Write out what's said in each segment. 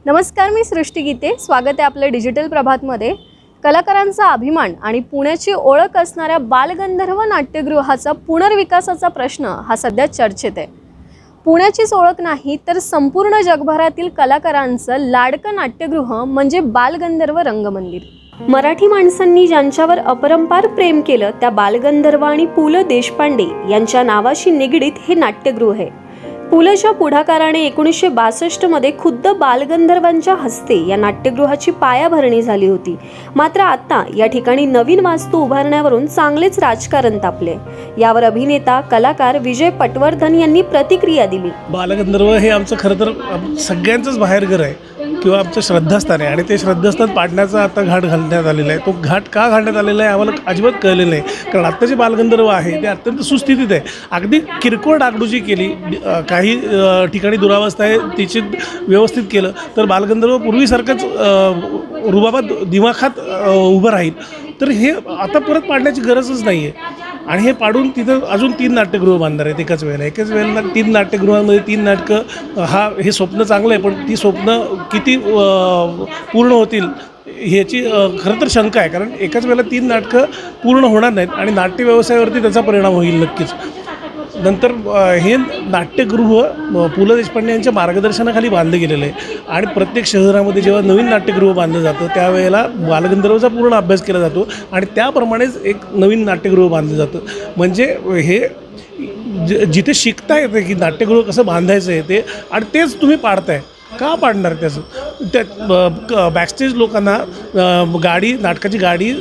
नमस्कार, मी सृष्टी गीते. स्वागत आहे आपलं डिजिटल प्रभातमध्ये. कलाकारांचा अभिमान आणि पुण्याची ओळख असणाऱ्या बालगंधर्व नाट्यगृहाचा पुनर्विकासाचा प्रश्न हा सध्या चर्चेत आहे. पुण्याचीच ओळख नाही तर संपूर्ण जगभरातील कलाकारांचं लाडकं नाट्यगृह म्हणजे बालगंधर्व रंगमंदिर. मराठी माणसांनी ज्यांच्यावर अपरंपार प्रेम केलं त्या बालगंधर्व आणि पु ल देशपांडे यांच्या नावाशी निगडीत हे नाट्यगृह आहे. पुलच्या पुढाकाराने 1962 मध्ये खुद्द बालगंधर्वांच्या हस्ते या नाट्यगृहाची पायाभरणी झाली होती. मात्र आता या ठिकाणी नवीन वास्तू उभारण्यावरून चांगलेच राजकारण तापले. यावर अभिनेता कलाकार विजय पटवर्धन यांनी प्रतिक्रिया दिली. बालगंधर्व हे आमचं खरं तर सगळ्यांचंच बाहेरघर आहे किंवा आमचं श्रद्धास्थान आहे आणि ते श्रद्धास्थान पाडण्याचा आता घाट घालण्यात आलेला आहे. तो घाट का घालण्यात आलेला आहे आम्हाला अजिबात कळलेलं नाही, कारण आत्ता जे बालगंधर्व आहे ते अत्यंत सुस्थितीत आहे. अगदी किरकोळ डागडुजी केली, काही ठिकाणी दुरावस्था आहे तिची व्यवस्थित केलं तर बालगंधर्व पूर्वीसारखंच रुबाबात दिमाखात उभं राहील. तर हे आता परत पाडण्याची गरजच नाही आहे. आणि हे पाडून तिथं अजून 3 नाट्यगृह बांधणार आहेत एकाच वेळेला 3 नाट्यगृहांमध्ये 3 नाटकं. हे स्वप्न चांगलं आहे, पण ती स्वप्न किती पूर्ण होतील ह्याची खरं तर शंका आहे, कारण एकाच वेळेला 3 नाटकं पूर्ण होणार नाहीत आणि नाट्य व्यवसायावरती त्याचा परिणाम होईल नक्कीच. नंतर हे नाट्यगृह पु ल देशपांडे यांच्या मार्गदर्शनाखाली बांधलं गेलेलं आहे आणि प्रत्येक शहरामध्ये जेव्हा नवीन नाट्यगृह बांधलं जातं त्यावेळेला बालगंधर्वचा पूर्ण अभ्यास केला जातो आणि त्याप्रमाणेच एक नवीन नाट्यगृह बांधलं जातं. म्हणजे हे जिथे शिकता येतं की नाट्यगृह कसं बांधायचं आहे ते, आणि तेच तुम्ही पाडताय. का पाडणार त्याचं? त्या बॅकस्टेज लोकांना गाडी, नाटकाची गाडी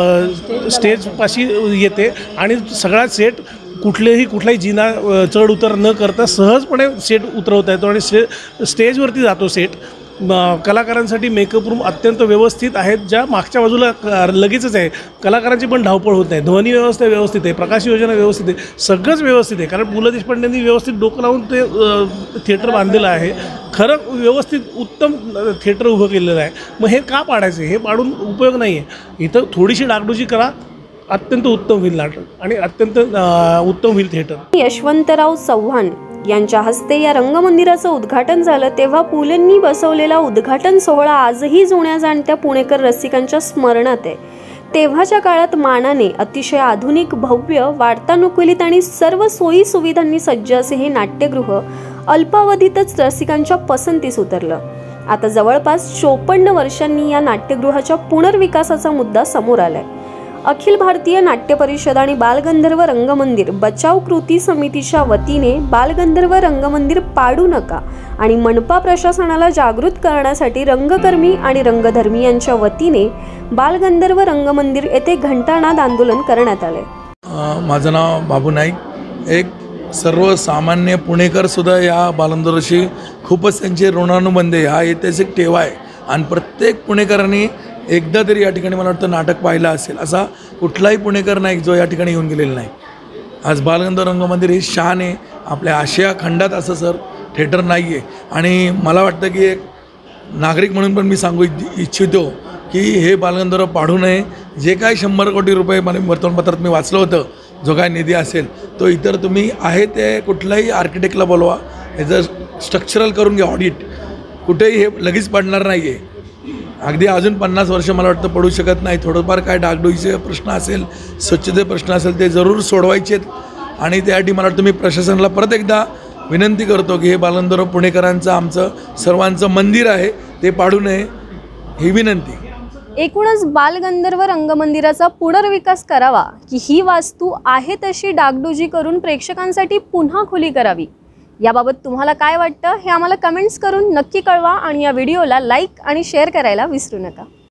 स्टेजपाशी येते आणि सगळा सेट कुठलाही जिना चढ उतर न करता सहजपणे सेट उतरवता येतो आणि स्टेजवरती जातो सेट. कलाकारांसाठी मेकअप रूम अत्यंत व्यवस्थित आहेत, ज्या मागच्या बाजूला लगेचच आहे. कलाकारांची पण धावपळ होत नाही. ध्वनी व्यवस्था व्यवस्थित आहे, प्रकाश योजना व्यवस्थित आहे, सगळंच व्यवस्थित आहे. कारण पु ल देशपांडेंनी व्यवस्थित डोकं लावून ते थिएटर बांधलेलं आहे. खरं व्यवस्थित उत्तम थिएटर उभं केलेलं आहे. मग हे का पाडायचं? हे पाडून उपयोग नाही आहे. इथं थोडीशी डागडुजी करा, अत्यंत उत्तम होईल नाटक आणि अत्यंत उत्तम होईल थिएटर. यशवंतराव चव्हाण यांच्या हस्ते या रंगमंदिराचं उद्घाटन झालं तेव्हा पुलंनी बसवलेला उद्घाटन सोहळा आजही जुन्या जाणत्या पुणेकर रसिकांच्या स्मरणात आहे. तेव्हाच्या काळात मानाने अतिशय आधुनिक, भव्य, वातानुकूलित आणि सर्व सोयी सुविधांनी सज्ज असे हे नाट्यगृह अल्पावधीतच रसिकांच्या पसंतीस उतरलं. आता जवळपास 54 वर्षांनी या नाट्यगृहाच्या पुनर्विकासाचा मुद्दा समोर आलाय. अखिल भारतीय नाट्य परिषद आणि बालगंधर्व रंगमंदिर बचाव कृती समितीच्या वतीने बालगंधर्व रंगमंदिर पाडू नका आणि मनपा प्रशासनाला जागृत करण्यासाठी रंगकर्मी आणि रंगधर्मी यांच्या वतीने बालगंधर्व रंगमंदिर येथे घंटानाद आंदोलन करण्यात आले. माझं नाव बाबू नाईक. एक सर्वसामान्य पुणेकर सुद्धा या बालगंधर्वशी खूपच त्यांचे ऋणानुबंध हा ऐतिहासिक ठेवा आहे आणि प्रत्येक पुणेकरांनी एकदा तरी या ठिकाणी मला वाटतं नाटक पाहिलं असेल. असा कुठलाही पुणेकर नाही जो या ठिकाणी येऊन गेलेला नाही. आज बालगंधर्व रंगमंदिर हे शान आहे. आपल्या आशिया खंडात असं थिएटर नाही आहे आणि मला वाटतं की एक नागरिक म्हणून पण मी सांगू इच्छितो की हे बालगंधर्व पाडू नये. जे काय 100 कोटी रुपये मला वर्तमानपत्रात मी वाचलं होतं, जो काय निधी असेल तो इतर तुम्ही आहे ते कुठल्याही आर्किटेक्टला बोलवा, ह्याचं स्ट्रक्चरल करून घ्या ऑडिट. कुठेही हे लगेच पडणार नाही आहे. अगदी अजून 50 वर्ष मला वाटतं पडू शकत नाही. थोडंफार काय डागडुजीचे प्रश्न असेल, स्वच्छते प्रश्न असेल ते जरूर सोडवायचे आहेत आणि त्यासाठी मला वाटतं मी प्रशासनाला परत एकदा विनंती करतो की हे बालगंधर्व पुणेकरांचं, आमचं सर्वांचं मंदिर आहे, ते पाडू नये ही विनंती. एकूणच बालगंधर्व रंगमंदिराचा पुनर्विकास करावा की ही वास्तू आहे तशी डागडुजी करून प्रेक्षकांसाठी पुन्हा खुली करावी, याबाबत तुम्हाला काय वाटतं हे आम्हाला कमेंट्स करून नक्की कळवा आणि या व्हिडिओला लाईक आणि शेअर करायला विसरू नका.